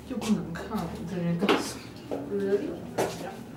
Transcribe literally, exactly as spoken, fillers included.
就不能看这件告诉。 Really? Yeah.